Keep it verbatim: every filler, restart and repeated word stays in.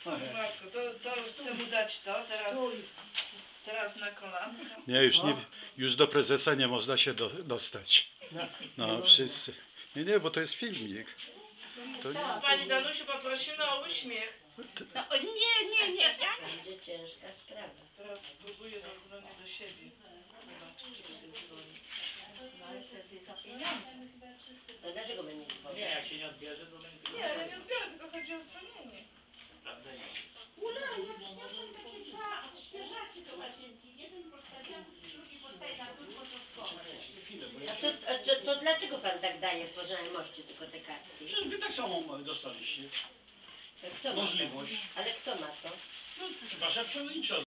Matko, to, to chcę mu dać to, teraz, teraz na kolankę. Nie, już nie, już do prezesa nie można się do, dostać. No, wszyscy. Nie, nie, bo to jest filmik. To nie. Pani Danusiu, poprosimy o uśmiech. No, o, nie, nie, nie. Będzie ciężka sprawa. Teraz próbuję zadzwonić do siebie. Zobaczyć, czy będzie dzwonić. No ale wtedy za pieniądze. No dlaczego my nie Nie, dzwonimy? jak się nie odbierze, to będzie. Nie, ale nie odbiorę, tylko chodzi o dzwonienie. Prawda nie. Ula, ja przyniosłem takie dwa świeżaki do łazienki. Jeden postawiam, drugi postawię na dół, po to schować. Chwilę, bo A ja... co, a to, to dlaczego pan tak daje w poznajomości tylko te kartki? Przecież wy tak samo dostaliście Kto ma to? możliwość. Ale kto ma to? No, wasza przewodnicząca.